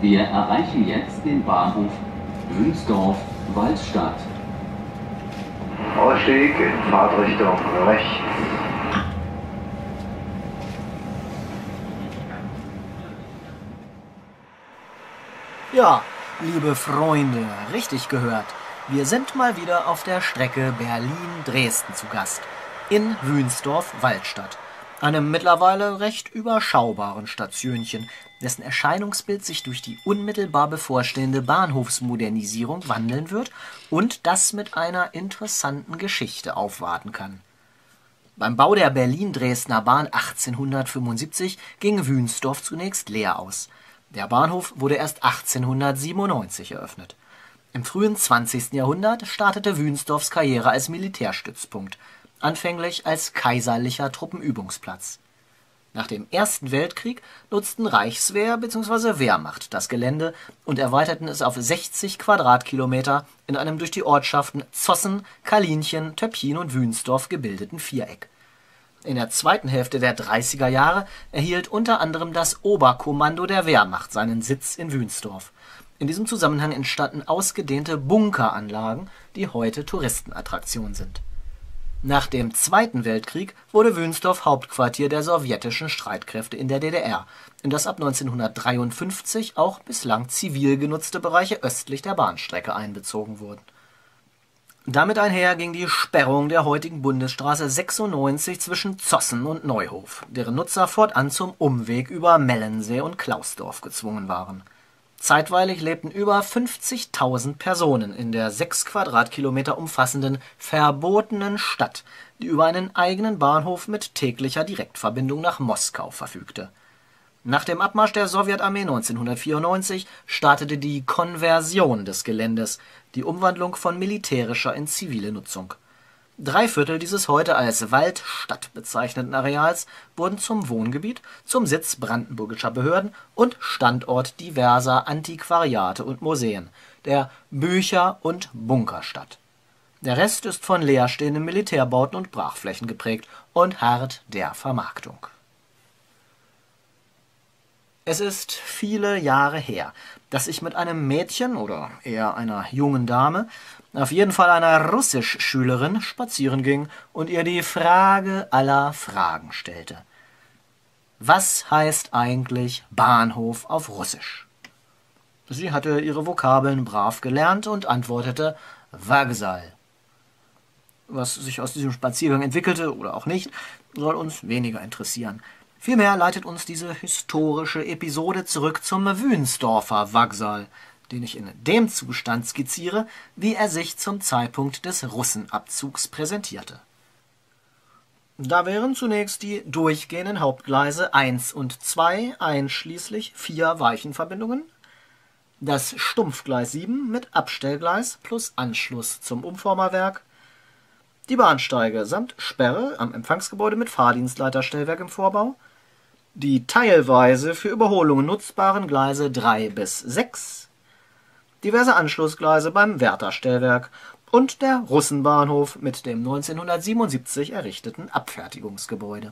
Wir erreichen jetzt den Bahnhof Wünsdorf-Waldstadt. Ausstieg in Fahrtrichtung rechts. Ja, liebe Freunde, richtig gehört. Wir sind mal wieder auf der Strecke Berlin-Dresden zu Gast. In Wünsdorf-Waldstadt. Einem mittlerweile recht überschaubaren Stationchen, dessen Erscheinungsbild sich durch die unmittelbar bevorstehende Bahnhofsmodernisierung wandeln wird und das mit einer interessanten Geschichte aufwarten kann. Beim Bau der Berlin-Dresdner Bahn 1875 ging Wünsdorf zunächst leer aus. Der Bahnhof wurde erst 1897 eröffnet. Im frühen 20. Jahrhundert startete Wünsdorfs Karriere als Militärstützpunkt, anfänglich als kaiserlicher Truppenübungsplatz. Nach dem Ersten Weltkrieg nutzten Reichswehr bzw. Wehrmacht das Gelände und erweiterten es auf 60 Quadratkilometer in einem durch die Ortschaften Zossen, Kalinchen, Töppchen und Wünsdorf gebildeten Viereck. In der zweiten Hälfte der 30er Jahre erhielt unter anderem das Oberkommando der Wehrmacht seinen Sitz in Wünsdorf. In diesem Zusammenhang entstanden ausgedehnte Bunkeranlagen, die heute Touristenattraktion sind. Nach dem Zweiten Weltkrieg wurde Wünsdorf Hauptquartier der sowjetischen Streitkräfte in der DDR, in das ab 1953 auch bislang zivil genutzte Bereiche östlich der Bahnstrecke einbezogen wurden. Damit einher ging die Sperrung der heutigen Bundesstraße 96 zwischen Zossen und Neuhof, deren Nutzer fortan zum Umweg über Mellensee und Klausdorf gezwungen waren. Zeitweilig lebten über 50.000 Personen in der 6 Quadratkilometer umfassenden verbotenen Stadt, die über einen eigenen Bahnhof mit täglicher Direktverbindung nach Moskau verfügte. Nach dem Abmarsch der Sowjetarmee 1994 startete die Konversion des Geländes, die Umwandlung von militärischer in zivile Nutzung. 3/4 dieses heute als Waldstadt bezeichneten Areals wurden zum Wohngebiet, zum Sitz brandenburgischer Behörden und Standort diverser Antiquariate und Museen, der Bücher- und Bunkerstadt. Der Rest ist von leerstehenden Militärbauten und Brachflächen geprägt und harrt der Vermarktung. Es ist viele Jahre her, dass ich mit einem Mädchen oder eher einer jungen Dame, auf jeden Fall einer Russischschülerin, spazieren ging und ihr die Frage aller Fragen stellte. Was heißt eigentlich Bahnhof auf Russisch? Sie hatte ihre Vokabeln brav gelernt und antwortete Wagzal. Was sich aus diesem Spaziergang entwickelte oder auch nicht, soll uns weniger interessieren. Vielmehr leitet uns diese historische Episode zurück zum Wünsdorfer Wagzal, den ich in dem Zustand skizziere, wie er sich zum Zeitpunkt des Russenabzugs präsentierte. Da wären zunächst die durchgehenden Hauptgleise 1 und 2 einschließlich 4 Weichenverbindungen, das Stumpfgleis 7 mit Abstellgleis plus Anschluss zum Umformerwerk, die Bahnsteige samt Sperre am Empfangsgebäude mit Fahrdienstleiterstellwerk im Vorbau, die teilweise für Überholungen nutzbaren Gleise 3 bis 6, diverse Anschlussgleise beim Wärterstellwerk und der Russenbahnhof mit dem 1977 errichteten Abfertigungsgebäude.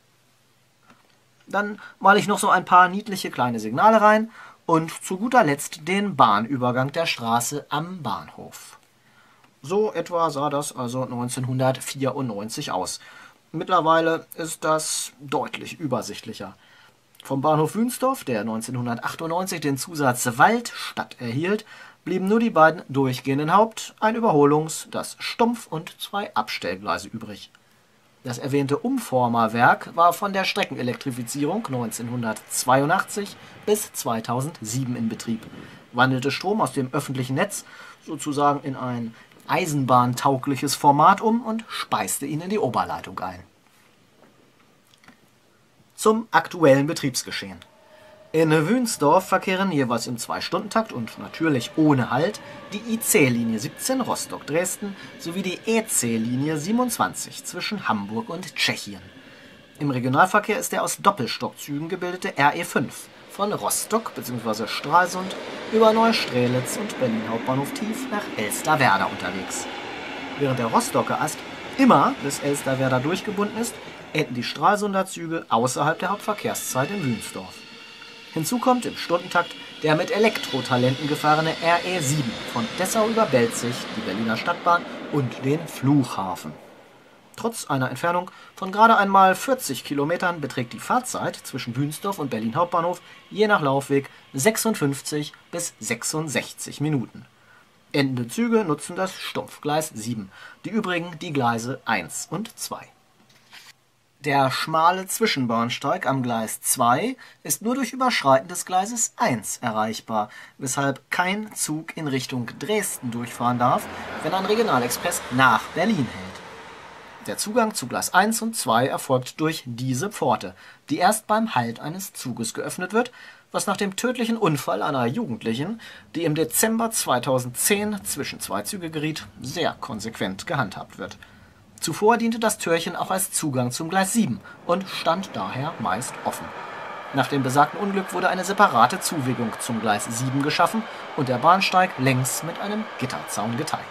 Dann male ich noch so ein paar niedliche kleine Signale rein und zu guter Letzt den Bahnübergang der Straße am Bahnhof. So etwa sah das also 1994 aus. Mittlerweile ist das deutlich übersichtlicher. Vom Bahnhof Wünsdorf, der 1998 den Zusatz Waldstadt erhielt, blieben nur die beiden durchgehenden ein Überholungs-, das Stumpf- und 2 Abstellgleise übrig. Das erwähnte Umformerwerk war von der Streckenelektrifizierung 1982 bis 2007 in Betrieb, wandelte Strom aus dem öffentlichen Netz sozusagen in ein eisenbahntaugliches Format um und speiste ihn in die Oberleitung ein. Zum aktuellen Betriebsgeschehen. In Wünsdorf verkehren jeweils im 2-Stunden-Takt und natürlich ohne Halt die IC-Linie 17 Rostock-Dresden sowie die EC-Linie 27 zwischen Hamburg und Tschechien. Im Regionalverkehr ist der aus Doppelstockzügen gebildete RE5 von Rostock bzw. Stralsund über Neustrelitz und Berlin Hauptbahnhof tief nach Elsterwerda unterwegs. Während der Rostocker Ast immer bis Elsterwerda durchgebunden ist, enden die Stralsunder Züge außerhalb der Hauptverkehrszeit in Wünsdorf. Hinzu kommt im Stundentakt der mit Elektrotalenten gefahrene RE7 von Dessau über Belzig, die Berliner Stadtbahn und den Flughafen. Trotz einer Entfernung von gerade einmal 40 Kilometern beträgt die Fahrzeit zwischen Wünsdorf und Berlin Hauptbahnhof je nach Laufweg 56 bis 66 Minuten. Endende Züge nutzen das Stumpfgleis 7, die übrigen die Gleise 1 und 2. Der schmale Zwischenbahnsteig am Gleis 2 ist nur durch Überschreiten des Gleises 1 erreichbar, weshalb kein Zug in Richtung Dresden durchfahren darf, wenn ein Regionalexpress nach Berlin hält. Der Zugang zu Gleis 1 und 2 erfolgt durch diese Pforte, die erst beim Halt eines Zuges geöffnet wird, was nach dem tödlichen Unfall einer Jugendlichen, die im Dezember 2010 zwischen zwei Züge geriet, sehr konsequent gehandhabt wird. Zuvor diente das Türchen auch als Zugang zum Gleis 7 und stand daher meist offen. Nach dem besagten Unglück wurde eine separate Zuwegung zum Gleis 7 geschaffen und der Bahnsteig längs mit einem Gitterzaun geteilt.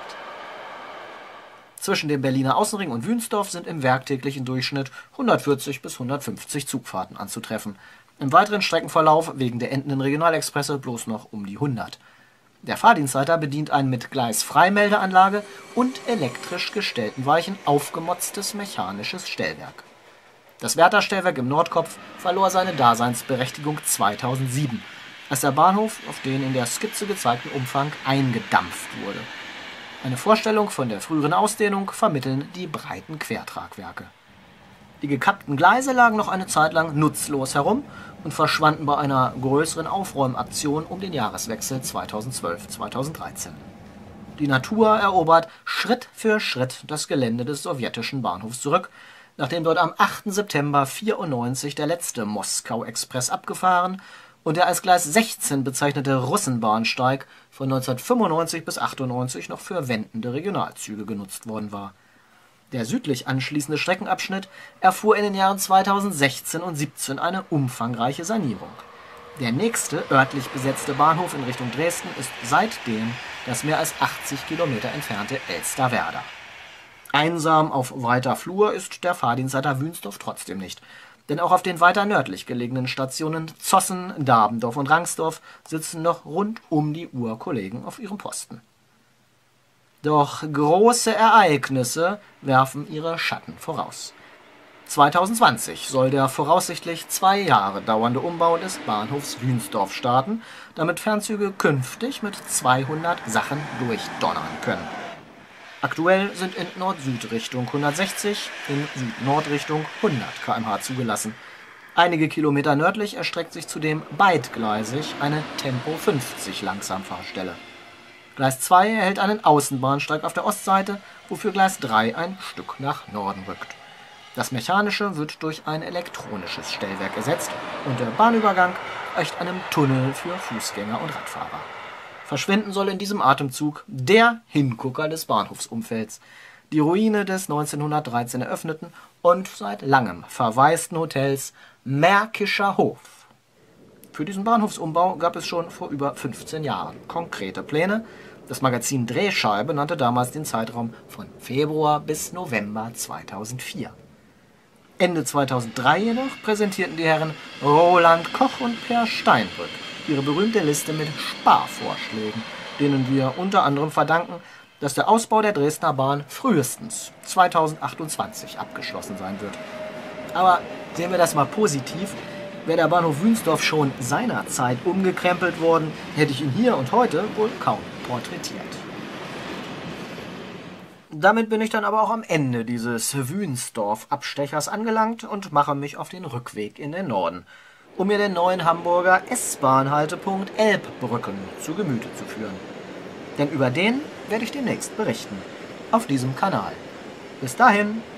Zwischen dem Berliner Außenring und Wünsdorf sind im werktäglichen Durchschnitt 140 bis 150 Zugfahrten anzutreffen. Im weiteren Streckenverlauf wegen der endenden Regionalexpresse bloß noch um die 100. Der Fahrdienstleiter bedient ein mit Gleisfreimeldeanlage und elektrisch gestellten Weichen aufgemotztes mechanisches Stellwerk. Das Wärterstellwerk im Nordkopf verlor seine Daseinsberechtigung 2007, als der Bahnhof auf den in der Skizze gezeigten Umfang eingedampft wurde. Eine Vorstellung von der früheren Ausdehnung vermitteln die breiten Quertragwerke. Die gekappten Gleise lagen noch eine Zeit lang nutzlos herum und verschwanden bei einer größeren Aufräumaktion um den Jahreswechsel 2012/2013. Die Natur erobert Schritt für Schritt das Gelände des sowjetischen Bahnhofs zurück, nachdem dort am 8. September 1994 der letzte Moskau-Express abgefahren und der als Gleis 16 bezeichnete Russenbahnsteig von 1995 bis 1998 noch für wendende Regionalzüge genutzt worden war. Der südlich anschließende Streckenabschnitt erfuhr in den Jahren 2016 und 2017 eine umfangreiche Sanierung. Der nächste örtlich besetzte Bahnhof in Richtung Dresden ist seitdem das mehr als 80 Kilometer entfernte Elsterwerda. Einsam auf weiter Flur ist der Fahrdienstleiter Wünsdorf trotzdem nicht. Denn auch auf den weiter nördlich gelegenen Stationen Zossen, Dabendorf und Rangsdorf sitzen noch rund um die Uhr Kollegen auf ihrem Posten. Doch große Ereignisse werfen ihre Schatten voraus. 2020 soll der voraussichtlich 2 Jahre dauernde Umbau des Bahnhofs Wünsdorf starten, damit Fernzüge künftig mit 200 Sachen durchdonnern können. Aktuell sind in Nord-Süd-Richtung 160, in Süd-Nord-Richtung 100 km/h zugelassen. Einige Kilometer nördlich erstreckt sich zudem beidgleisig eine Tempo 50 Langsamfahrstelle. Gleis 2 erhält einen Außenbahnsteig auf der Ostseite, wofür Gleis 3 ein Stück nach Norden rückt. Das Mechanische wird durch ein elektronisches Stellwerk ersetzt und der Bahnübergang gleicht einem Tunnel für Fußgänger und Radfahrer. Verschwinden soll in diesem Atemzug der Hingucker des Bahnhofsumfelds, die Ruine des 1913 eröffneten und seit langem verwaisten Hotels Märkischer Hof. Für diesen Bahnhofsumbau gab es schon vor über 15 Jahren konkrete Pläne. Das Magazin Drehscheibe nannte damals den Zeitraum von Februar bis November 2004. Ende 2003 jedoch präsentierten die Herren Roland Koch und Per Steinbrück ihre berühmte Liste mit Sparvorschlägen, denen wir unter anderem verdanken, dass der Ausbau der Dresdner Bahn frühestens 2028 abgeschlossen sein wird. Aber sehen wir das mal positiv. Wäre der Bahnhof Wünsdorf schon seinerzeit umgekrempelt worden, hätte ich ihn hier und heute wohl kaum porträtiert. Damit bin ich dann aber auch am Ende dieses Wünsdorf-Abstechers angelangt und mache mich auf den Rückweg in den Norden, um mir den neuen Hamburger S-Bahn-Haltepunkt Elbbrücken zu Gemüte zu führen. Denn über den werde ich demnächst berichten, auf diesem Kanal. Bis dahin!